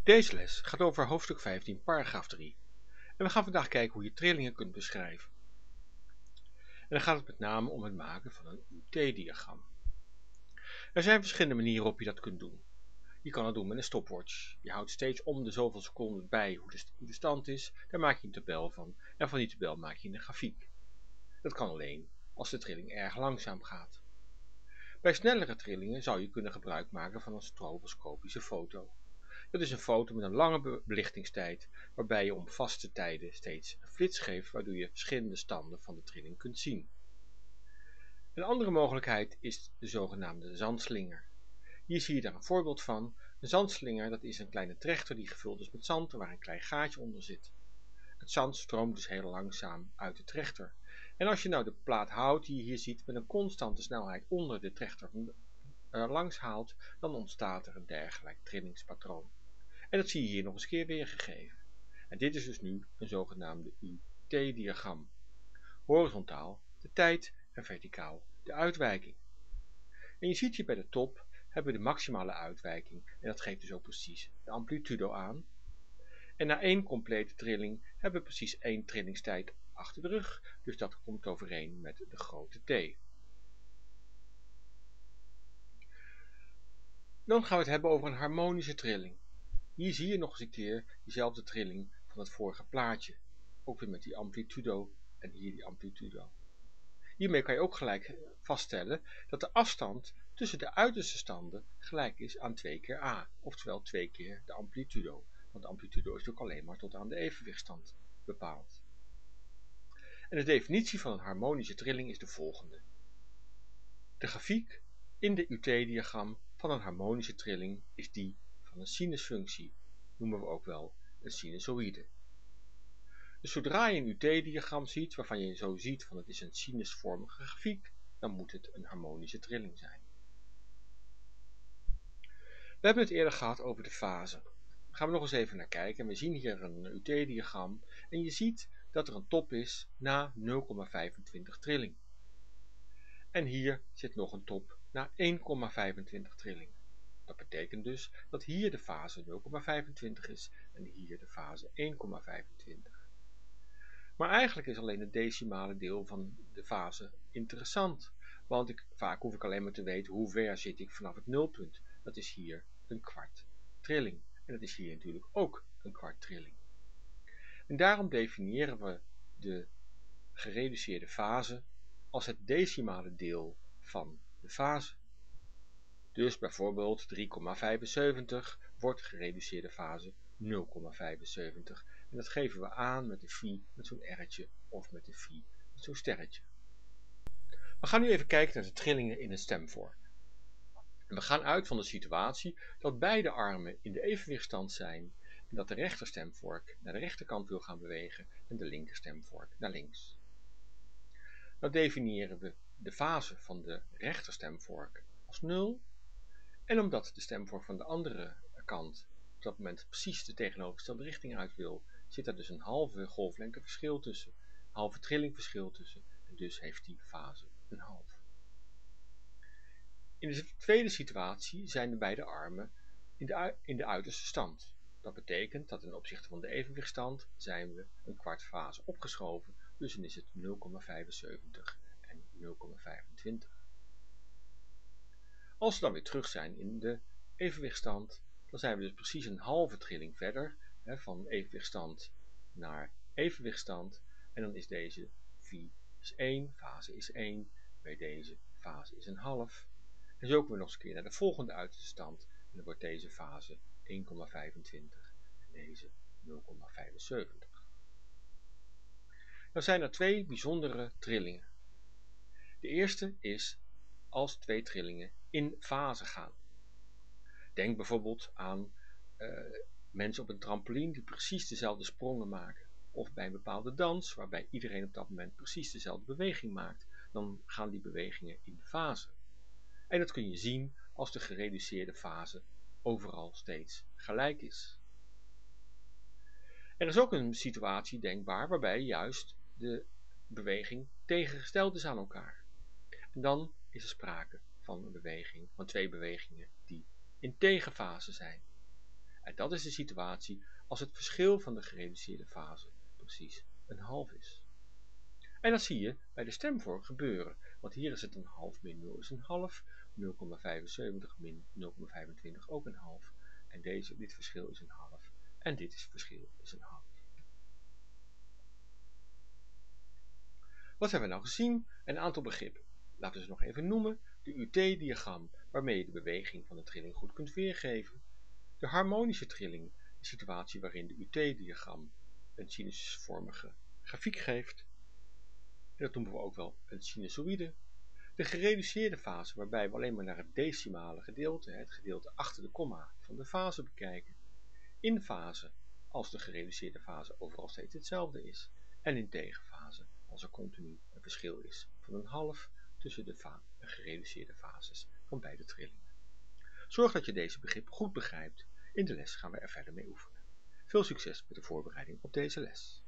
Deze les gaat over hoofdstuk 15, paragraaf 3. En we gaan vandaag kijken hoe je trillingen kunt beschrijven. En dan gaat het met name om het maken van een UT-diagram. Er zijn verschillende manieren waarop je dat kunt doen. Je kan het doen met een stopwatch. Je houdt steeds om de zoveel seconden bij hoe de stand is. Daar maak je een tabel van. En van die tabel maak je een grafiek. Dat kan alleen als de trilling erg langzaam gaat. Bij snellere trillingen zou je kunnen gebruik maken van een stroboscopische foto. Dat is een foto met een lange belichtingstijd, waarbij je om vaste tijden steeds een flits geeft, waardoor je verschillende standen van de trilling kunt zien. Een andere mogelijkheid is de zogenaamde zandslinger. Hier zie je daar een voorbeeld van. Een zandslinger, dat is een kleine trechter die gevuld is met zand, waar een klein gaatje onder zit. Het zand stroomt dus heel langzaam uit de trechter. En als je nou de plaat hout die je hier ziet met een constante snelheid onder de trechter langs haalt, dan ontstaat er een dergelijk trillingspatroon. En dat zie je hier nog eens keer weergegeven. En dit is dus nu een zogenaamde UT-diagram. Horizontaal de tijd en verticaal de uitwijking. En je ziet hier bij de top hebben we de maximale uitwijking en dat geeft dus ook precies de amplitudo aan. En na één complete trilling hebben we precies één trillingstijd achter de rug, dus dat komt overeen met de grote T. Dan gaan we het hebben over een harmonische trilling. Hier zie je nog eens een keer diezelfde trilling van het vorige plaatje. Ook weer met die amplitudo en hier die amplitudo. Hiermee kan je ook gelijk vaststellen dat de afstand tussen de uiterste standen gelijk is aan 2 keer a, oftewel 2 keer de amplitudo. Want de amplitudo is natuurlijk alleen maar tot aan de evenwichtstand bepaald. En de definitie van een harmonische trilling is de volgende. De grafiek in de UT-diagram van een harmonische trilling is die van een sinusfunctie, noemen we ook wel een sinusoïde. Dus zodra je een UT-diagram ziet, waarvan je zo ziet van het is een sinusvormige grafiek, dan moet het een harmonische trilling zijn. We hebben het eerder gehad over de fase. Daar gaan we nog eens even naar kijken. En we zien hier een UT-diagram en je ziet dat er een top is na 0,25 trilling. En hier zit nog een top na 1,25 trilling. Dat betekent dus dat hier de fase 0,25 is en hier de fase 1,25. Maar eigenlijk is alleen het decimale deel van de fase interessant, want vaak hoef ik alleen maar te weten hoe ver zit ik vanaf het nulpunt. Dat is hier een kwart trilling en dat is hier natuurlijk ook een kwart trilling. En daarom definiëren we de gereduceerde fase als het decimale deel van de fase. Dus bijvoorbeeld 3,75 wordt gereduceerde fase 0,75 en dat geven we aan met de phi met zo'n r'tje of met de phi met zo'n sterretje. We gaan nu even kijken naar de trillingen in een stemvork. En we gaan uit van de situatie dat beide armen in de evenwichtstand zijn en dat de rechterstemvork naar de rechterkant wil gaan bewegen en de linkerstemvork naar links. Dan definiëren we de fase van de rechterstemvork als 0. En omdat de stemvork van de andere kant op dat moment precies de tegenovergestelde richting uit wil, zit er dus een halve golflengte verschil tussen, een halve trilling verschil tussen, en dus heeft die fase een half. In de tweede situatie zijn de beide armen in de uiterste stand. Dat betekent dat ten opzichte van de evenwichtstand zijn we een kwart fase opgeschoven, dus dan is het 0,75 en 0,25. Als we dan weer terug zijn in de evenwichtstand, dan zijn we dus precies een halve trilling verder, van evenwichtstand naar evenwichtstand, en dan is deze phi is 1, fase is 1, bij deze fase is een half. En zo komen we nog eens een keer naar de volgende uiterste stand, en dan wordt deze fase 1,25 en deze 0,75. Dan zijn er twee bijzondere trillingen. De eerste is als twee trillingen in fase gaan. Denk bijvoorbeeld aan mensen op een trampoline die precies dezelfde sprongen maken. Of bij een bepaalde dans waarbij iedereen op dat moment precies dezelfde beweging maakt. Dan gaan die bewegingen in fase. En dat kun je zien als de gereduceerde fase overal steeds gelijk is. Er is ook een situatie denkbaar waarbij juist de beweging tegengesteld is aan elkaar. En dan is er sprake van een beweging, van twee bewegingen die in tegenfase zijn. En dat is de situatie als het verschil van de gereduceerde fase precies een half is. En dat zie je bij de stemvork gebeuren, want hier is het een half min 0 is een half, 0,75 min 0,25 ook een half, en dit verschil is een half, en dit verschil is een half. Wat hebben we nou gezien? Een aantal begrippen. Laten we ze nog even noemen. De UT-diagram, waarmee je de beweging van de trilling goed kunt weergeven. De harmonische trilling, de situatie waarin de UT-diagram een sinusvormige grafiek geeft. En dat noemen we ook wel een sinusoïde. De gereduceerde fase, waarbij we alleen maar naar het decimale gedeelte, het gedeelte achter de komma van de fase bekijken. In fase, als de gereduceerde fase overal steeds hetzelfde is. En in tegenfase, als er continu een verschil is van een half tussen de gereduceerde fases van beide trillingen. Zorg dat je deze begrippen goed begrijpt. In de les gaan we er verder mee oefenen. Veel succes met de voorbereiding op deze les.